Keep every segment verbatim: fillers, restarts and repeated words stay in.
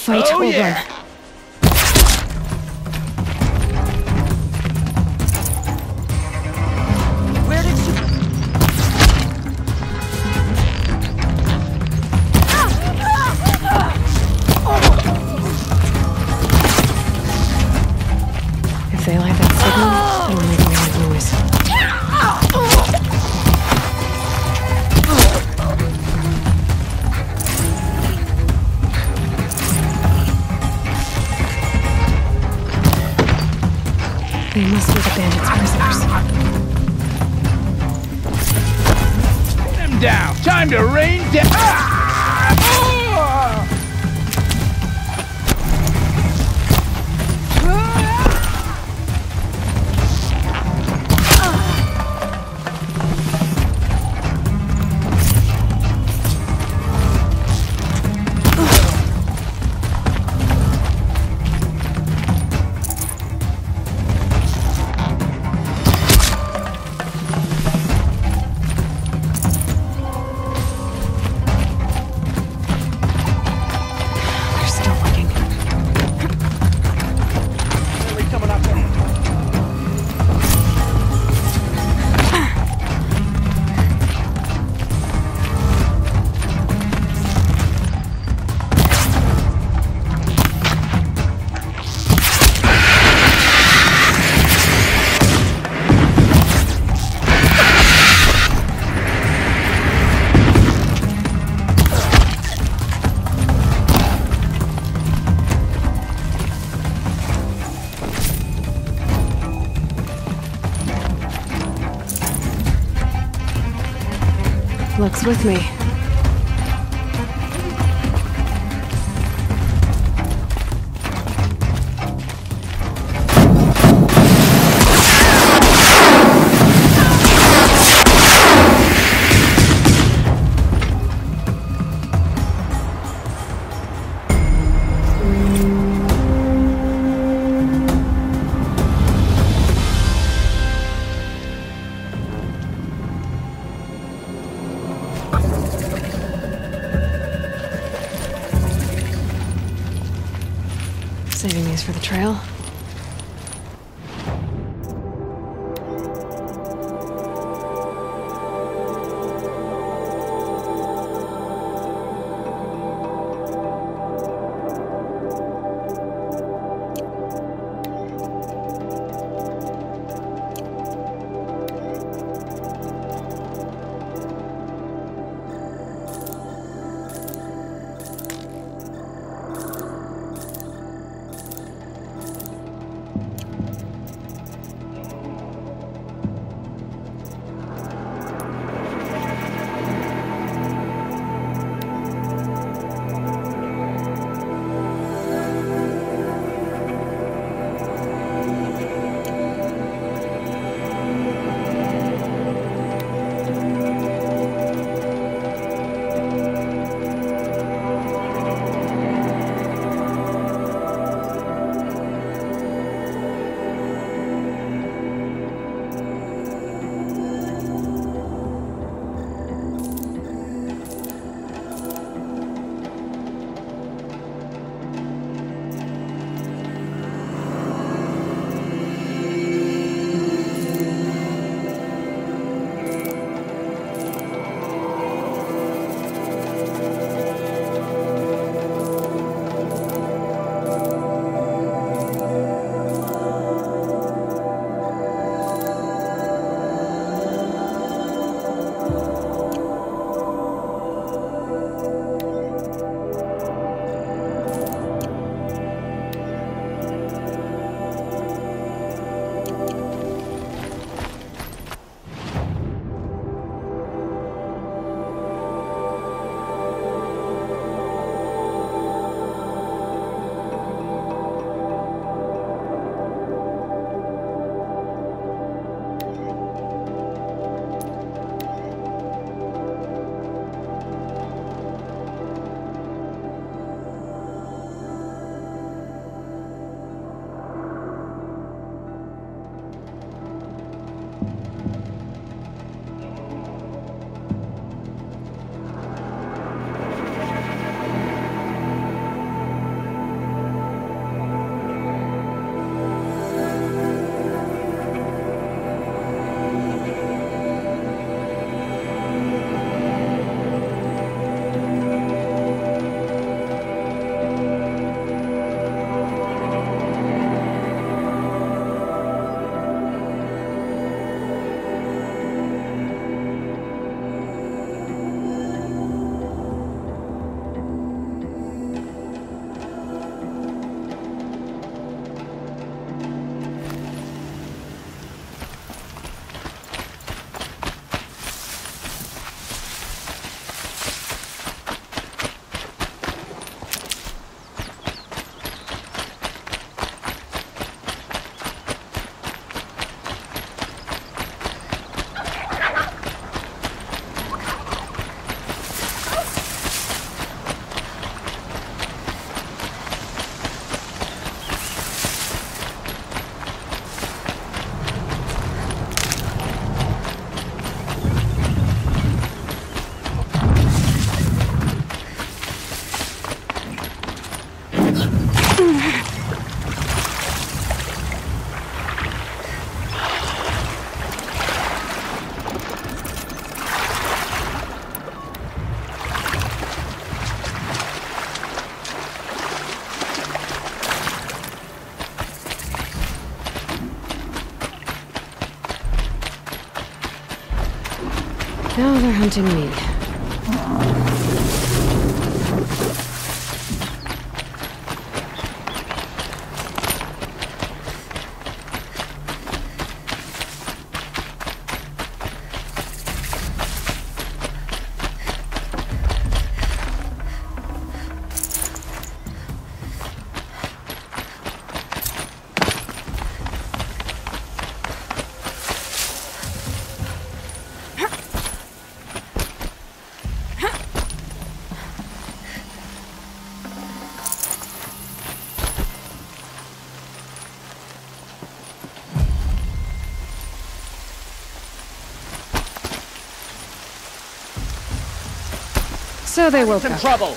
fight oh, or yeah. run. Where did she... If they light that signal, it'll make a lot of noise. They must be the bandits' prisoners. Put them down. Time to rain down. Ah! Luck's with me. Saving these for the trail. Now they're hunting me. So they woke Some up. trouble.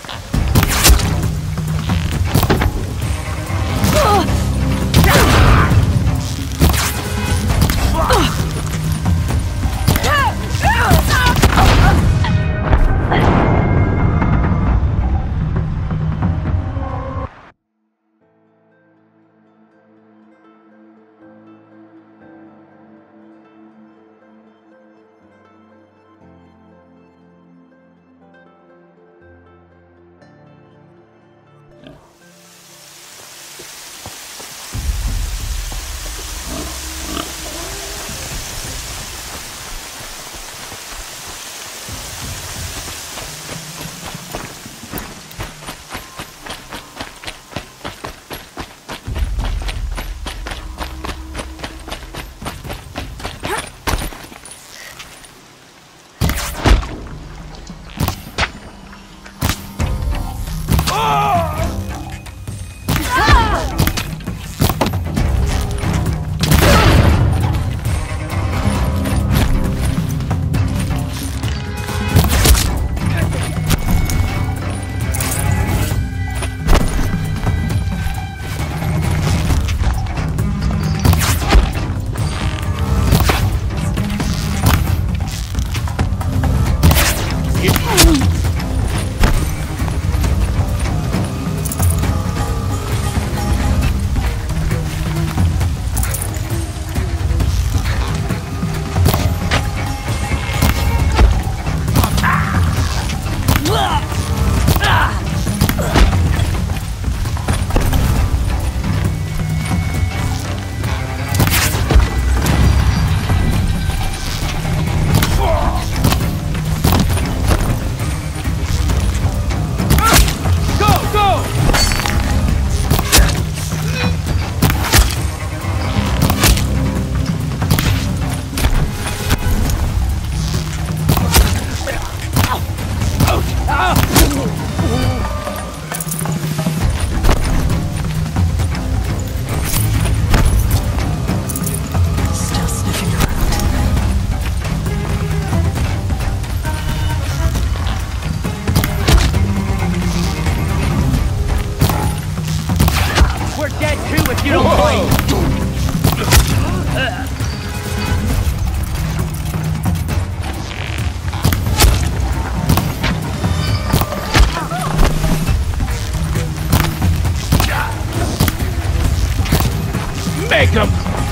Make him!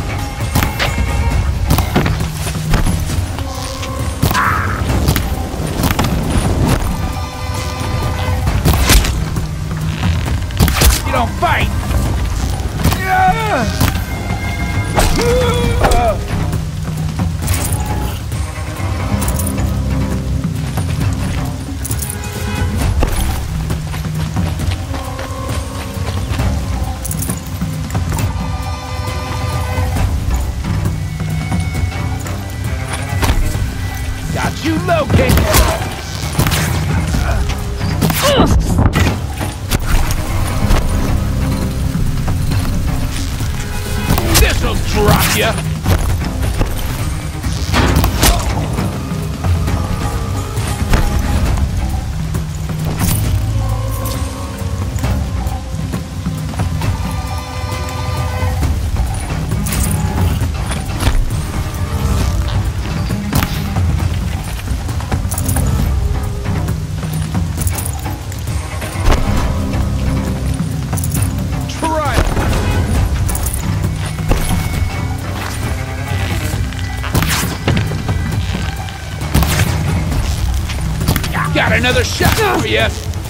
You don't fight! Got you located! This'll drop ya! Got another shot for you.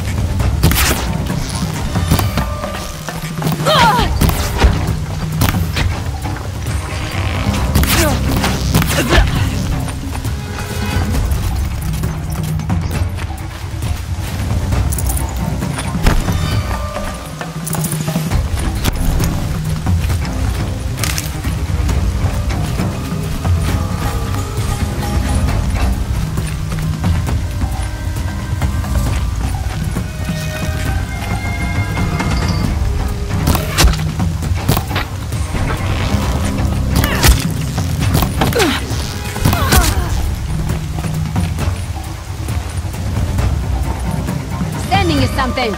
Something.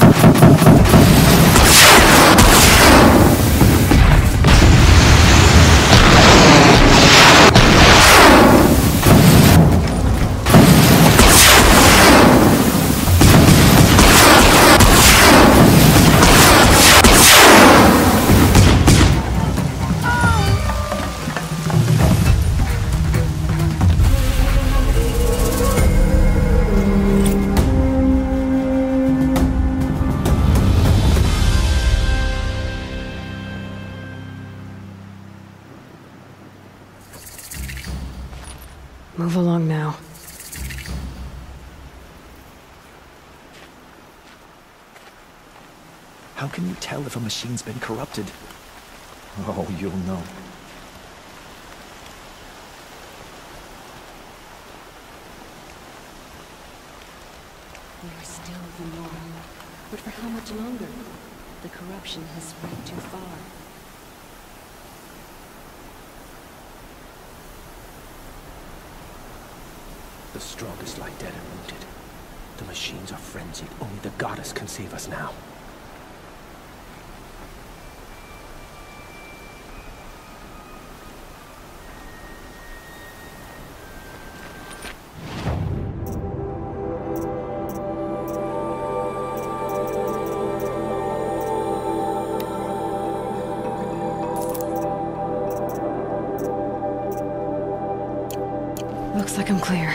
Move along now. How can you tell if a machine's been corrupted? Oh, you'll know. We are still the norm. But for how much longer? The corruption has spread too far. The strongest lie dead and rooted. The machines are frenzied. Only the goddess can save us now. Looks like I'm clear.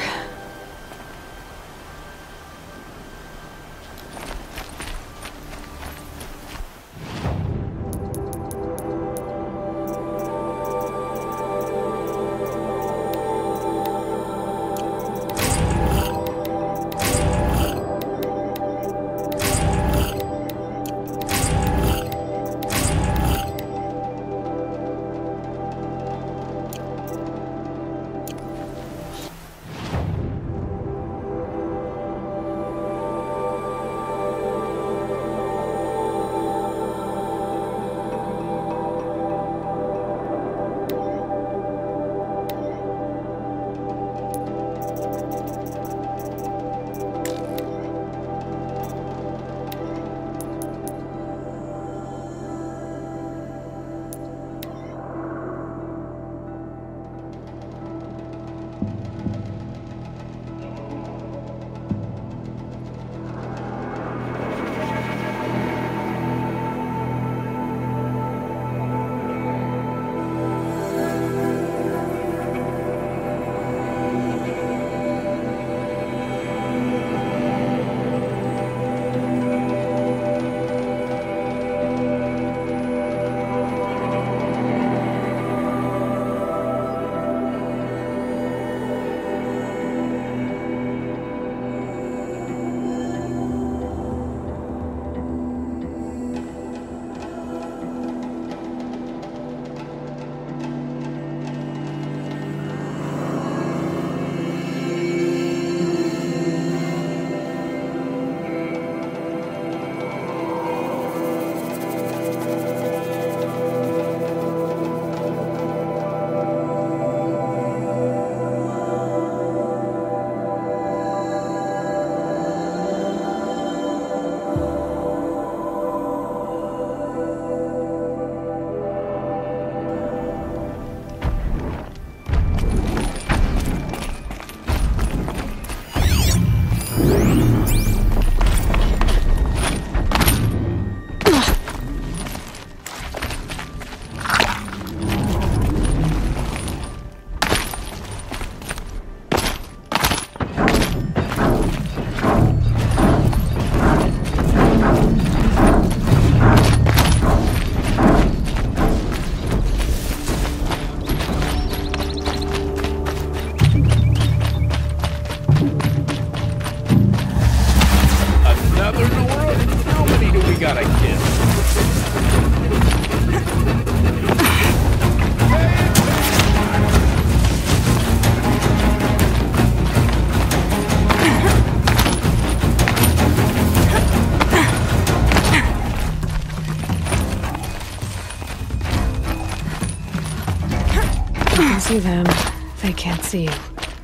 can see them. They can't see you.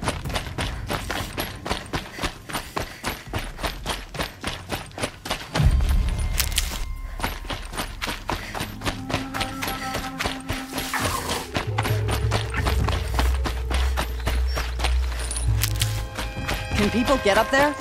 Can people get up there?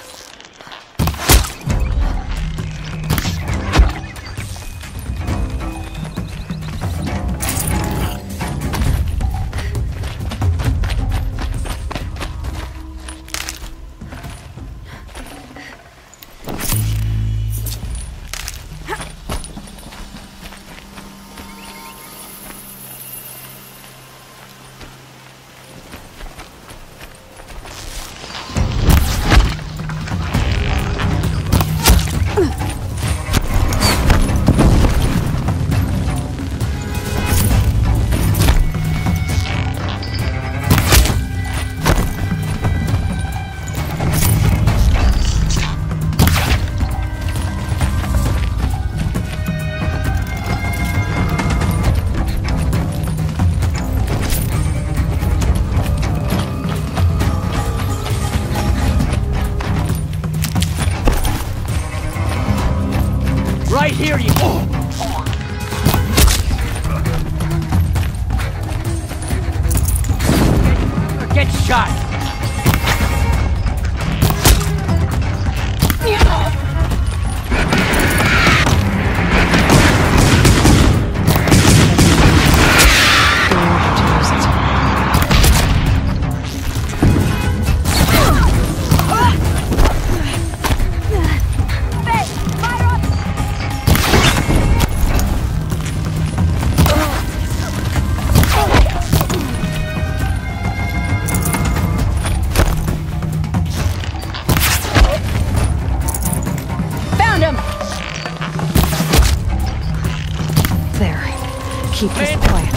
Right here, you... Oh. Get shot! Keep this quiet.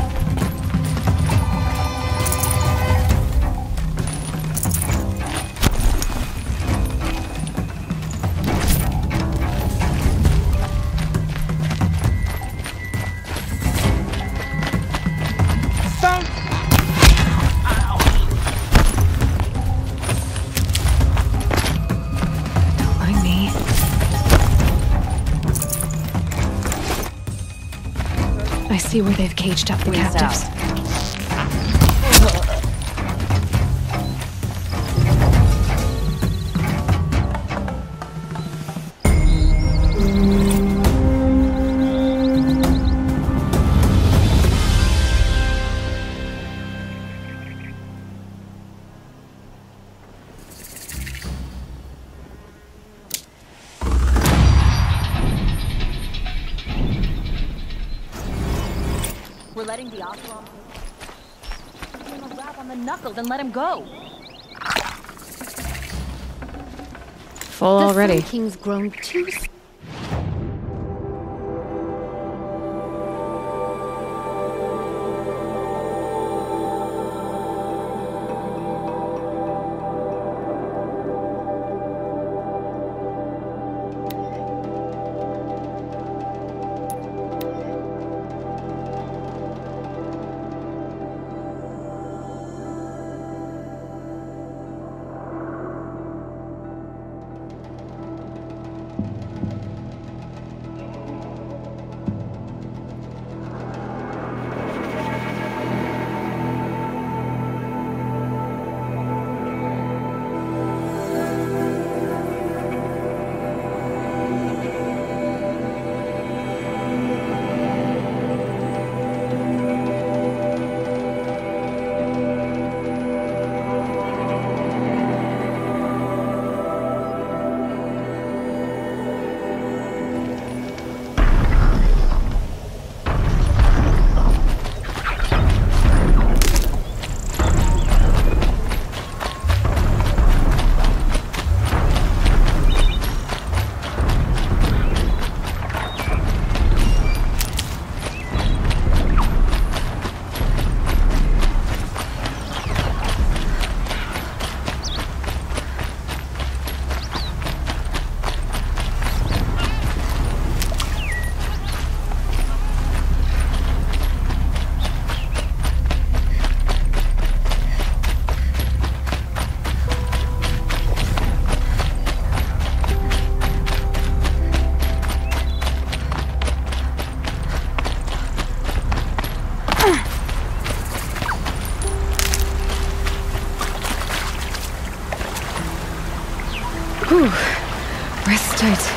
See where they've caged up the captives. We're letting the Ocelot give him a rap on the knuckles and let him go. Full already. The Sun King's grown too. Whew. Breath's tight.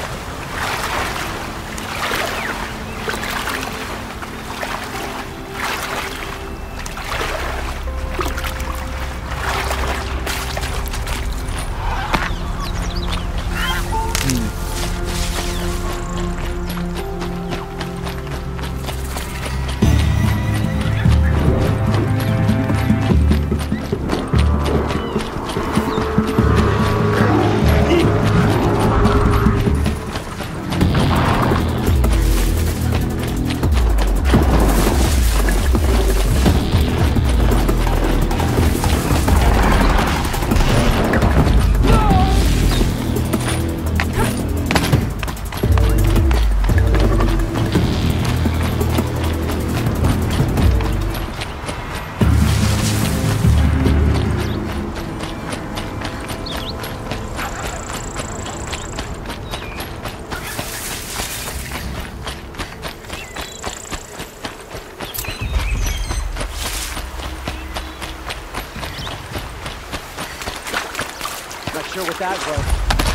Sure what that was.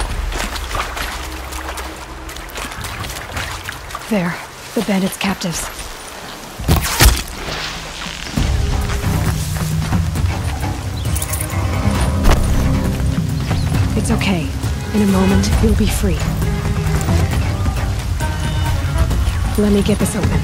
There. The bandits' captives. It's okay. In a moment, you'll be free. Let me get this open.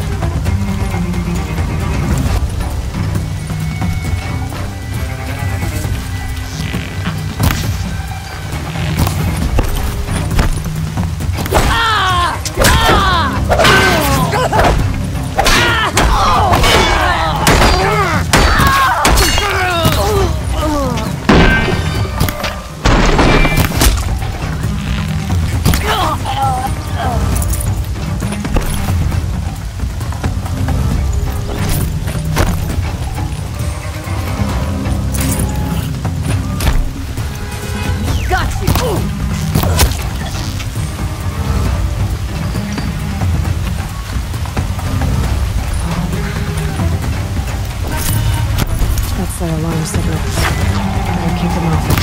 That alarm signal. I'll keep them off.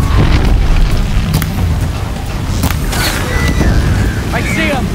I see him!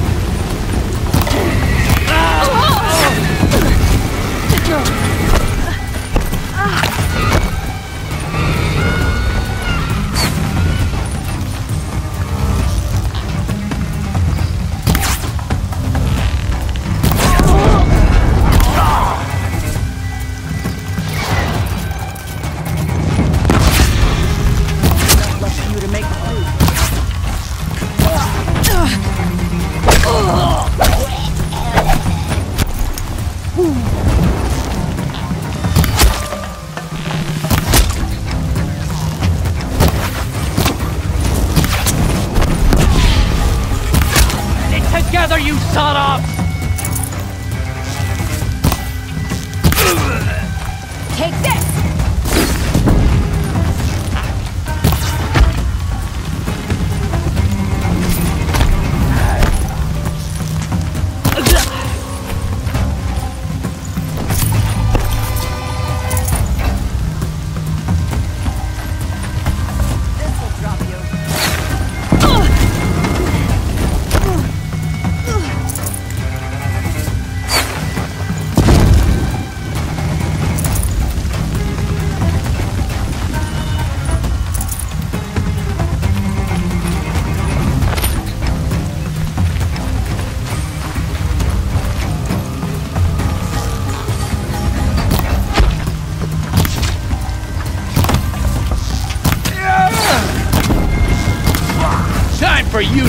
Together, you son-offs! Take this! For you.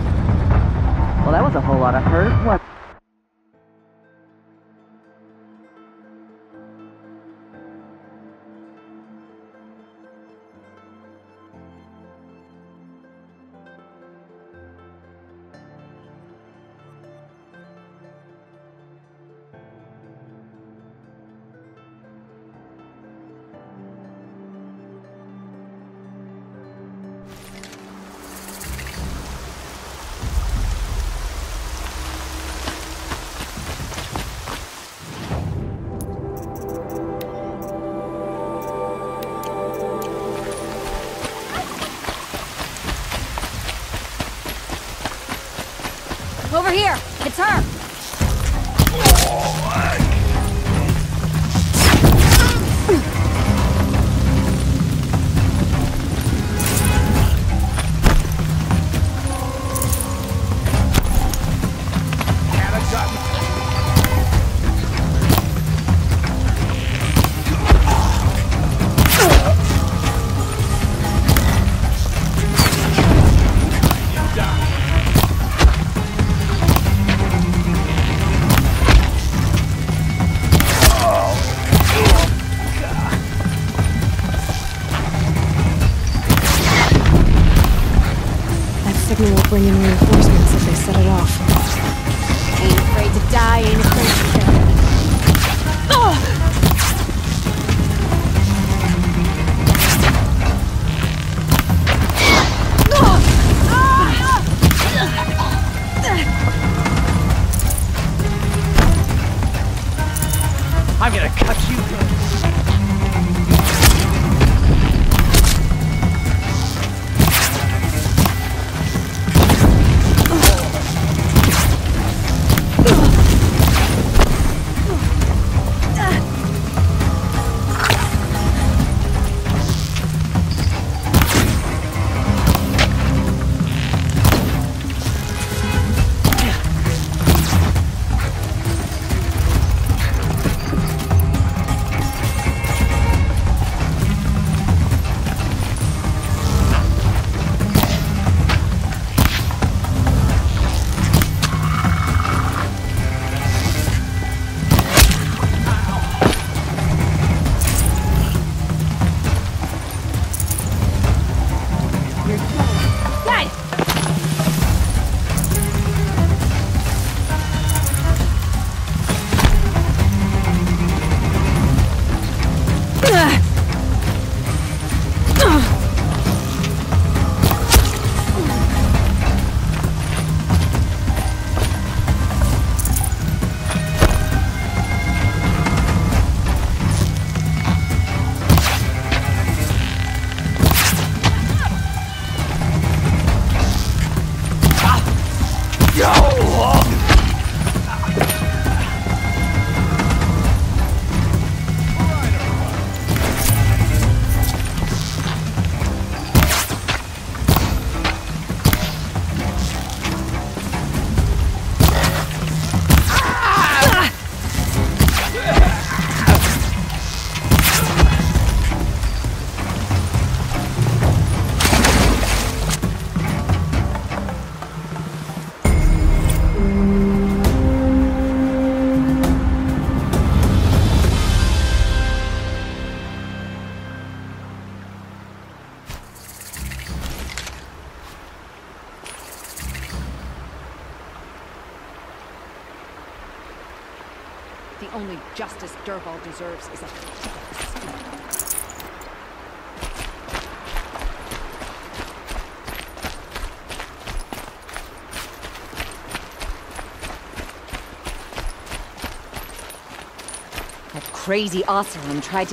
A whole lot of hurt. What? Over here! It's her! Bring in reinforcements if they set it off. Ain't afraid to die, ain't afraid to kill. I'm gonna cut you good. The only justice Durval deserves is a... That crazy Oseram tried to...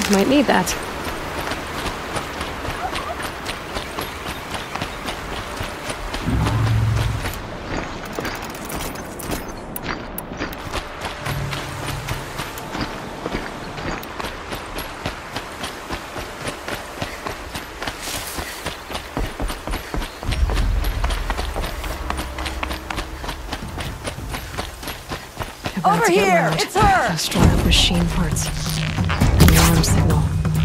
Might need that. Over here! It's her! Those strung up machine parts. An alarm signal.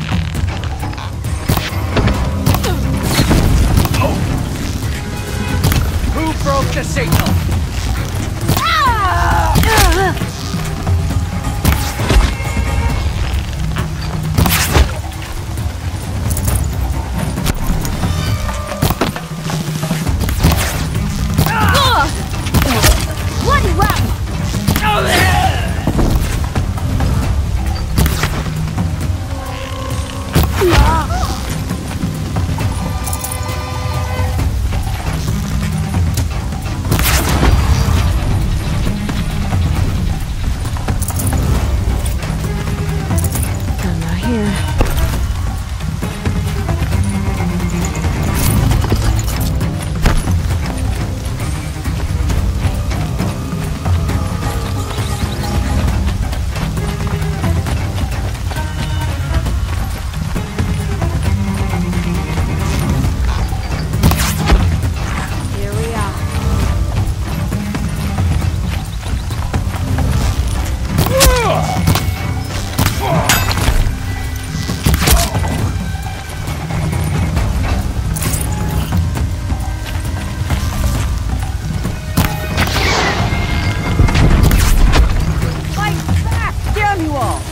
Who broke the signal? Ah! Bloody rat! I'm not here. Here we are. Fight back! Damn you all!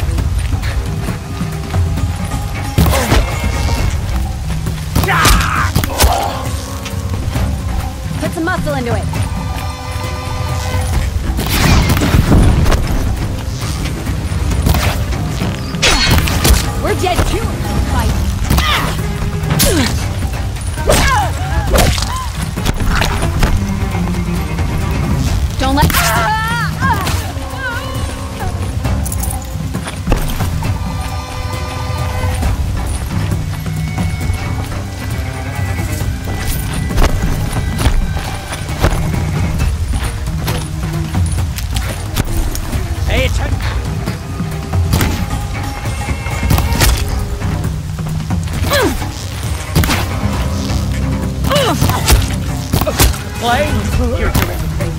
Put some muscle into it. We're dead too in this fight. Don't let. Hey, attention! Play? You're doing okay.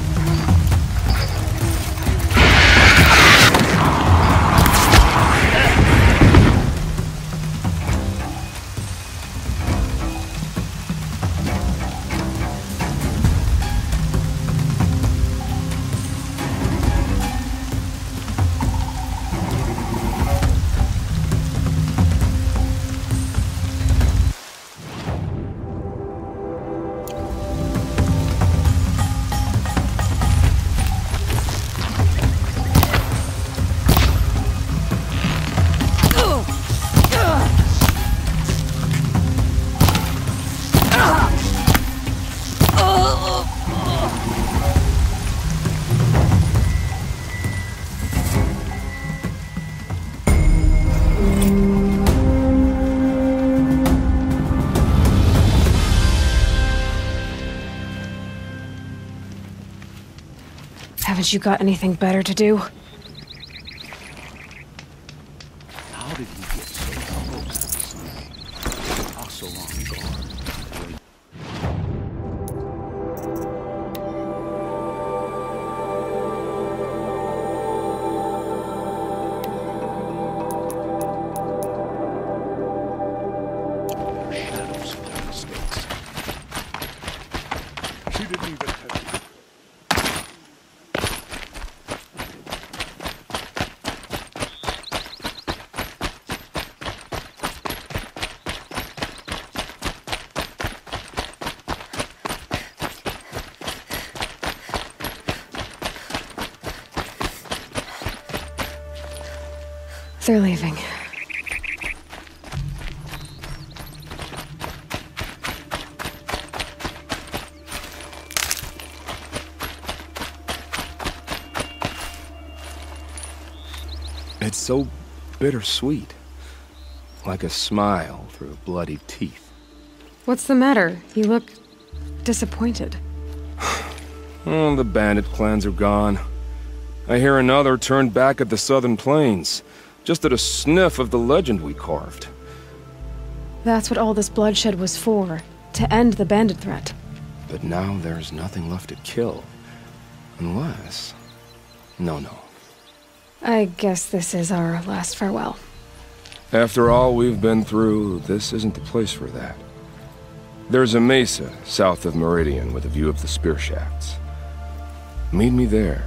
Haven't you got anything better to do? How did he get so close to Snag? Also on guard. Shadows for mistakes. She didn't even tell you. They're leaving. It's so bittersweet. Like a smile through bloody teeth. What's the matter? You look disappointed. Oh, the bandit clans are gone. I hear another turned back at the southern plains, just at a sniff of the legend we carved. That's what all this bloodshed was for, to end the bandit threat. But now there's nothing left to kill. Unless... No, no. I guess this is our last farewell. After all we've been through, this isn't the place for that. There's a mesa south of Meridian with a view of the spear shafts. Meet me there.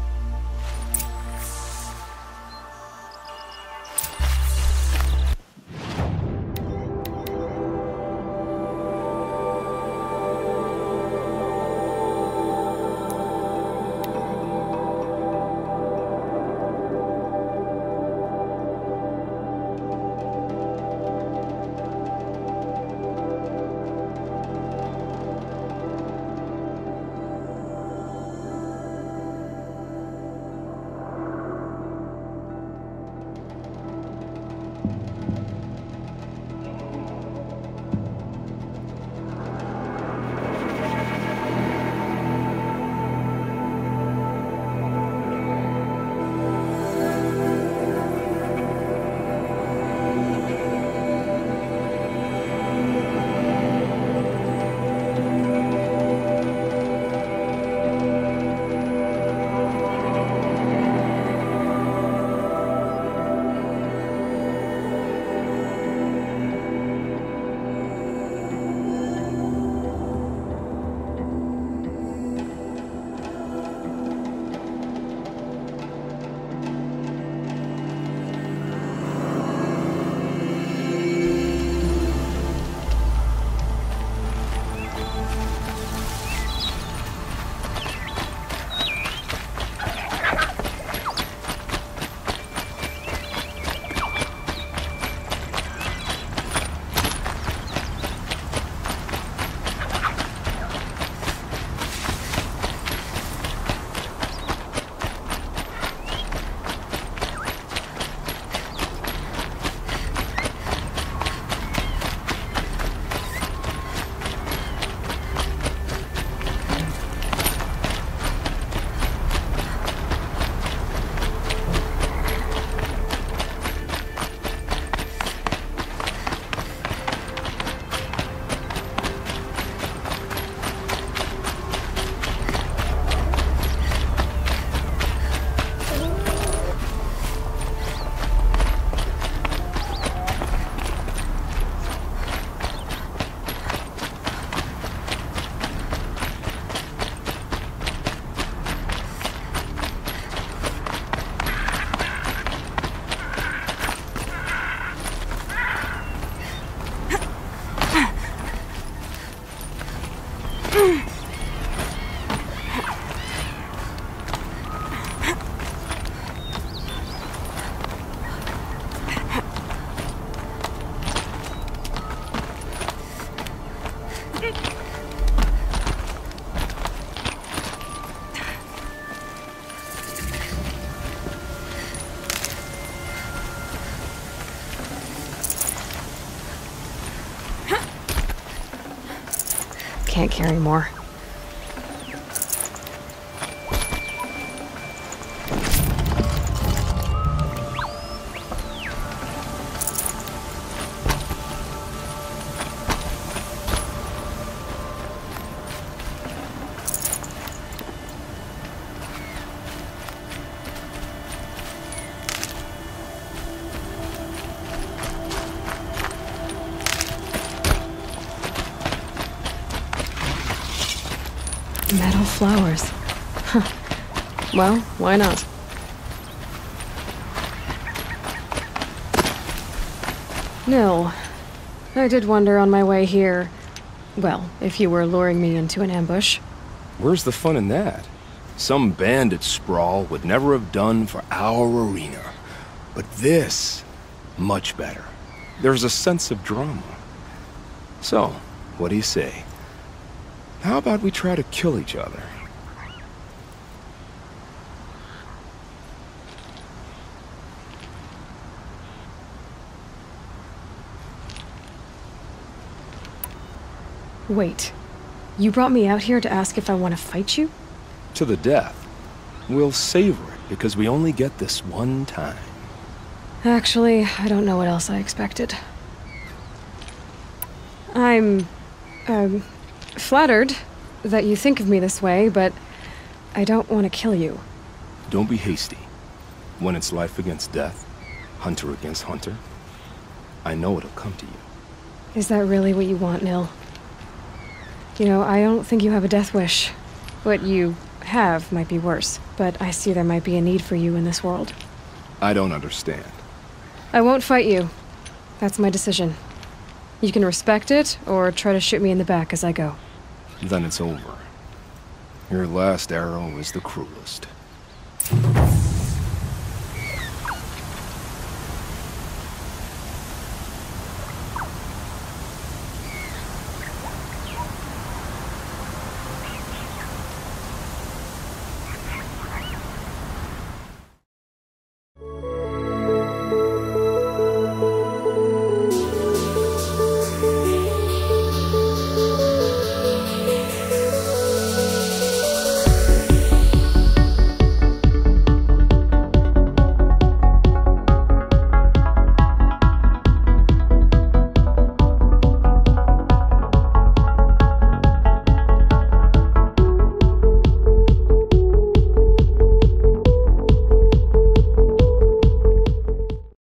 Can't carry more. Metal flowers. Huh. Well, why not? No. I did wonder on my way here. Well, if you were luring me into an ambush. Where's the fun in that? Some bandit sprawl would never have done for our arena. But this, much better. There's a sense of drama. So, what do you say? How about we try to kill each other? Wait. You brought me out here to ask if I want to fight you? To the death. We'll savor it, because we only get this one time. Actually, I don't know what else I expected. I'm... um... flattered that you think of me this way, but I don't want to kill you. Don't be hasty. When it's life against death, hunter against hunter, I know it'll come to you. Is that really what you want, Nil? You know, I don't think you have a death wish. What you have might be worse, but I see there might be a need for you in this world. I don't understand. I won't fight you. That's my decision. You can respect it, or try to shoot me in the back as I go. Then it's over. Your last arrow is the cruelest.